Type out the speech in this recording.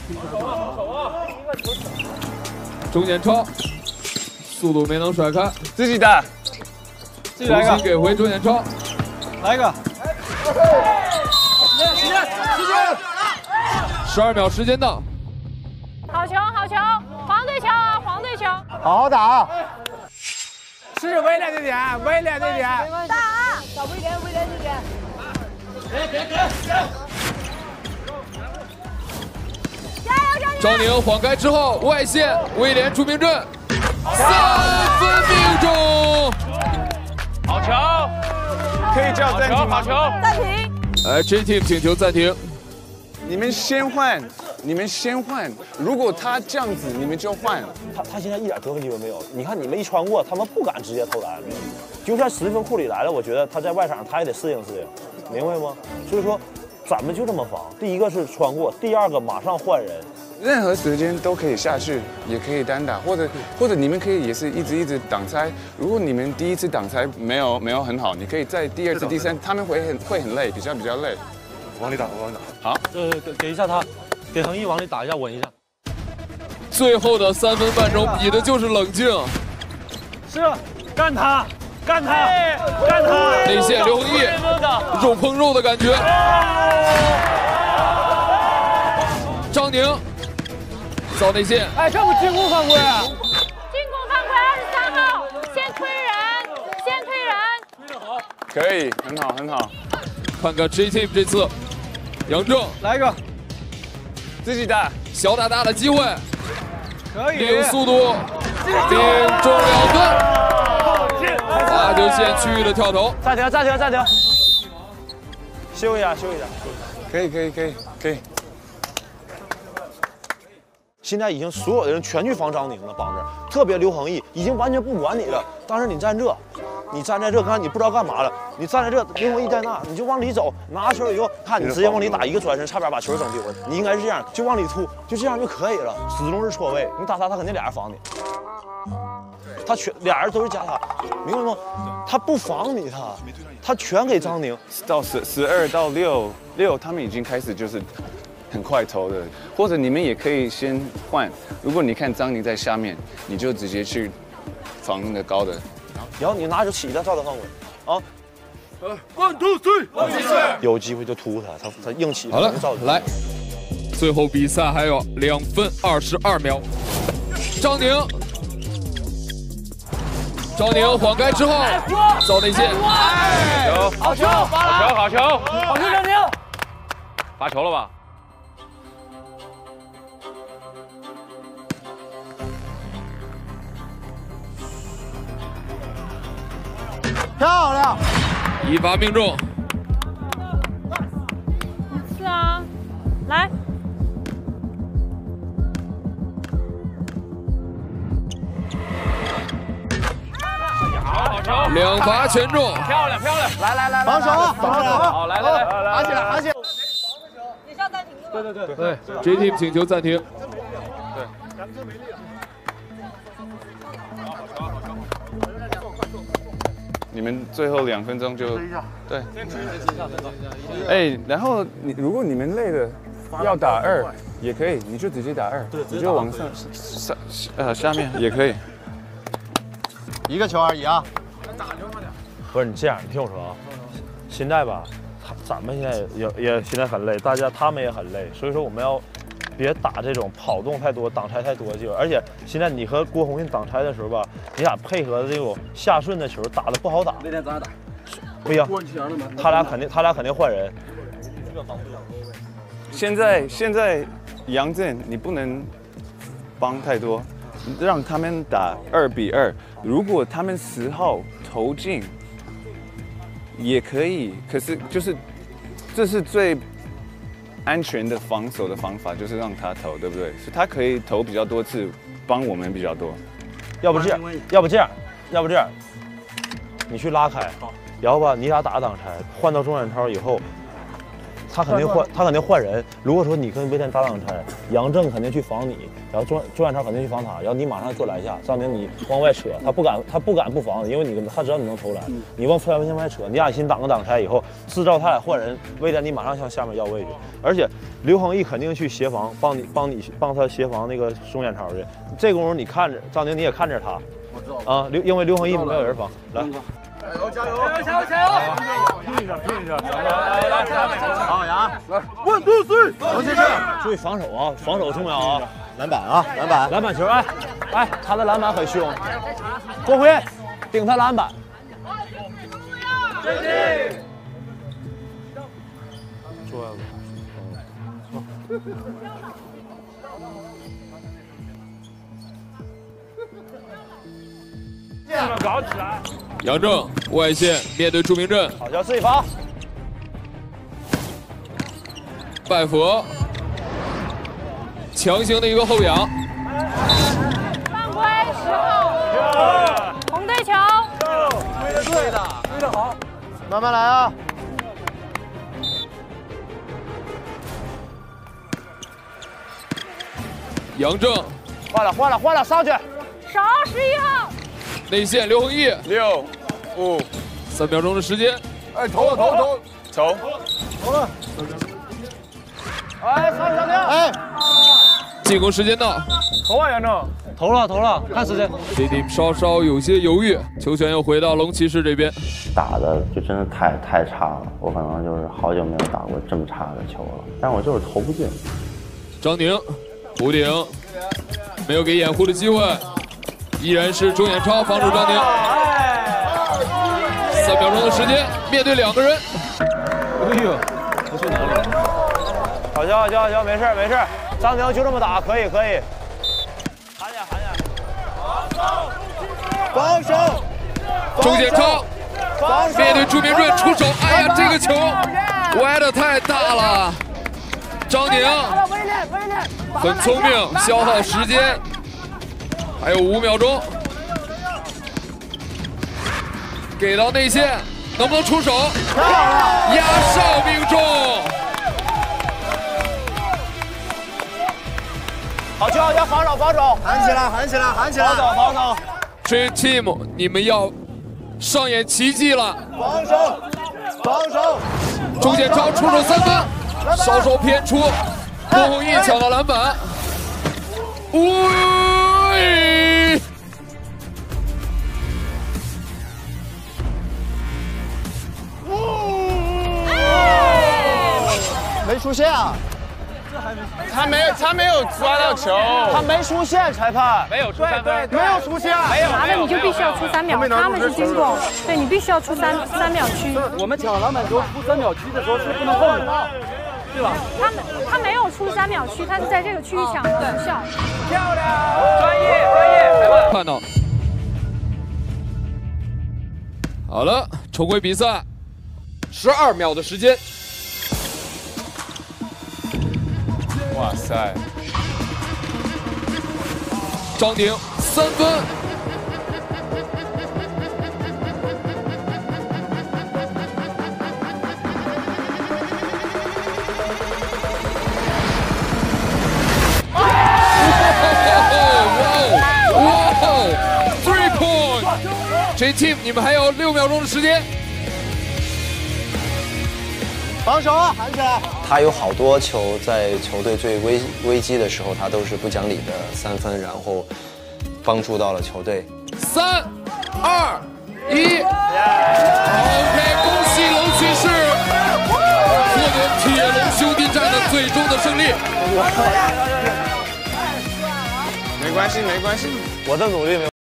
钟点超，速度没能甩开， 自己打， 重新给回钟点超， 来一个。 12秒时间到。 好球，好球，黄队球啊，黄队球。 好好打。是威廉这点，威廉这点。 打啊！找威廉，威廉这点。加油， 张宁晃开之后，外线威廉出命阵，3分命中。 好球，可以叫暂停吗？好球， 暂停。 J Team 请求暂停。 你们先换，你们先换。如果他这样子，你们就换。 他现在一点得分机会没有。你看你们一穿过，他们不敢直接投篮。就算史蒂芬库里来了，我觉得他在外场他也得适应适应，明白吗？所以说，咱们就这么防。第一个是穿过，第二个马上换人。 任何时间都可以下去，也可以单打，或者你们可以也是一直挡拆。如果你们第一次挡拆没有很好，你可以在第二次、第三，他们会很累，比较累。 往里打，往里打。 好， 给一下他，给恒毅往里打一下，稳一下。 最后的3分半钟比的就是冷静。 是，干他，干他，干他！ 内线刘恒毅，肉碰肉的感觉。张宁造内线， 哎，这不进攻犯规啊！ 进攻犯规，23号，先推人，先推人。推得好。 可以，很好。 看看 J Team 这次，杨正来一个， 自己打， 小打大的机会， 可以。 利用速度，命中2分。罚球线区域的跳投， 暂停，休一下。 可以。 现在已经所有的人全去防张宁了，绑着，特别刘恒毅已经完全不管你了。当时你站这，刚才你不知道干嘛了，你站在这，刘恒毅在那，你就往里走，拿球以后，看你直接往里打一个转身，差点把球整丢了。你应该是这样，就往里突，就这样就可以了，始终是错位。你打他肯定俩人防你，他俩人都是夹他，明白吗？他不防你，他全给张宁。 到12到6，他们已经开始就是很快投的，或者你们也可以先换。如果你看张宁在下面，你就直接去防那个高的。 然后你拿球起他，照他犯规啊 ！1、2、3， 有机会就突他硬起。 好了，来，最后比赛还有2分22秒。张宁晃开之后，造内线， 好球， 好球， 张宁， 罚球了吧？ 漂亮， 一发命中。 是啊，来。 好球 ，2罚全中， 漂亮！ 来，防守， 好，来， 拿起来。 也是要暂停的吗？ 对 ，J Team 请求暂停。 对。你们最后2分钟就对。哎，然后如果你们累了要打2也可以，你就直接打2，你就往上下面也可以。 一个球而已啊。 不是你这样，你听我说啊，现在吧，咱们现在也现在很累，他们也很累，所以说我们要别打这种跑动太多、挡拆太多的球。而且现在你和郭宏信挡拆的时候吧，你俩配合的这种下顺的球打的不好打。 那天咱俩打， 不一样，他俩肯定换人。 现在杨振你不能帮太多，让他们打2比2。如果他们10号投进也可以，可是这是最安全的防守的方法，就是让他投，对不对？是他可以投比较多次，帮我们比较多。 要不这样，你去拉开，然后吧，你俩打挡拆，换到钟远超以后， 他肯定换人。如果说你跟魏天搭档拆，杨正肯定去防你，然后周远超肯定去防他，然后你马上做篮下，张宁你往外扯，他不敢不防你，因为他知道你能投篮，你往外扯，你俩先挡拆以后，制造他俩换人，魏天你马上向下面要位置，而且刘恒毅肯定去协防，帮他协防那个钟远超去。这功夫你看着张宁，你也看着他，啊，因为刘恒毅没有人防，来。 加油！拼一下！好呀！来，1、2、3，王先生， 注意防守啊，防守重要啊！ 篮板球，哎，他的篮板很凶，郭辉顶他篮板。出来了。 搞起来！ 杨正外线面对朱明镇， 好，叫自己防。 拜佛强行的一个后仰， 犯规10号，红队球。 对的好，慢慢来啊。 杨正换了，上去。 守11号。 内线刘恒毅 6、5、 3秒钟的时间， 哎，投了！ 哎，上小丁， 哎， 进攻时间到， 投啊，杨正， 投了，看时间。 这地稍稍有些犹豫，球权又回到龙骑士这边。 打的就真的太差了，我可能就是好久没有打过这么差的球了，但我就是投不进。 张宁弧顶，没有给掩护的机会。 依然是钟远超防守张宁，3秒钟的时间，面对2个人。 哎呦，不去哪里？好，没事，张宁就这么打，可以。喊点。 防守。 钟远超面对朱明润出手，哎呀，这个球歪的太大了。张宁很聪明，消耗时间。 还有5秒钟，给到内线，能不能出手？压哨命中。 好球，要防守， 喊起来！ 防守。 Dream Team， 你们要上演奇迹了！ 防守！ 钟建超出手3分，稍稍偏出，郭宏毅抢到篮板。 没出线啊！ 他没有抓到球， 他没出线，裁判没有出3分， 没有出线， 拿的你就必须要出3秒，他们是进攻，对你必须要出3秒区。 我们抢篮板球出3秒区的时候是不能后的，对吧？ 他没有出3秒区，他是在这个区域抢的有效。 漂亮，专业，裁判看到。好了，重回比赛，12秒的时间。 哇塞！ 张宁3分，哇 ，3 point！J Team， 你们还有6秒钟的时间。 防守啊，喊起来！ 他有好多球在球队最危机的时候，他都是不讲理的3分，然后帮助到了球队。 3、2、1 ，OK， 恭喜龙骑士获得铁龙兄弟战的最终的胜利。 没关系， 我的努力没有。